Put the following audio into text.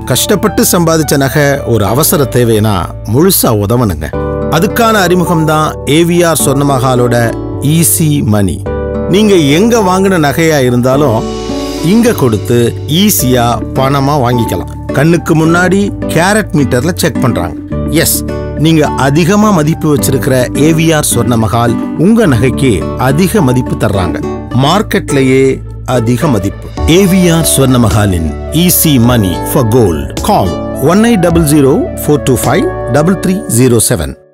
கஷ்டப்பட்டு சம்பாதிச்ச நகை ஒரு அவசர தேவைனா முழுசா உதவணுங்க. அதுக்கான அறிமுகம் தான் AVR Swarna Mahalோட ஈஸி மணி. நீங்க எங்க வாங்கின நகையா இருந்தாலும் இங்க கொடுத்து ஈஸியா பணமா வாங்கிக்கலாம். கண்ணுக்கு முன்னாடி கேரட் மீட்டர்ல செக் பண்றாங்க. எஸ், நீங்க அதிகமா மதிப்பு வச்சிருக்கிற AVR Swarna Mahal உங்க நகைக்கு அதிக மதிப்பு தர்றாங்க. மார்க்கெட்லயே அதிக மதிப்பு. AVR Swarna Mahalin easy money for gold. Call 1800 425 3307.